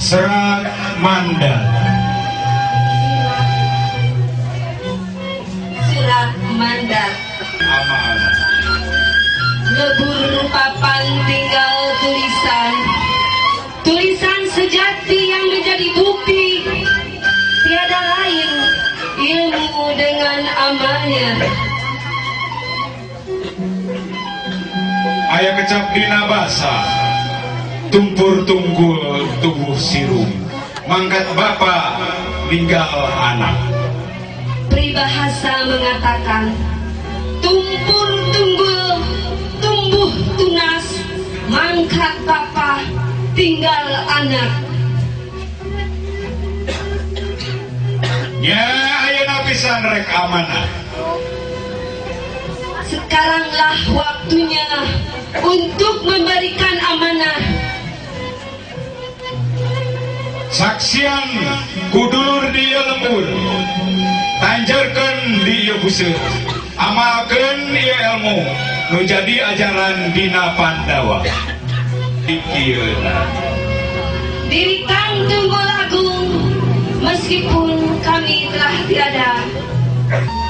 Serat mandat. Surat mandat. Amanah. Lebur papan tinggal tulisan. Tulisan sejati yang menjadi bukti tiada lain ilmu dengan amalnya. Aya kecap dina basa tumpur tunggul tubuh sirum mangkat bapa ninggal anak. Peribahasa mengatakan tumpur tunggul tumbuh tunas mangkat bapa tinggal anak. Ya ayeuna pisan rek amanah. Sekaranglah waktunya untuk memberikan amanah. Saksian kudulur di lembur tanjarkan di ieu buseut amalkeun ieu ilmu nu jadi ajaran dina Pandawa. Dikieuna Diri Kang Tunggul Agung, meskipun kami telah tiada,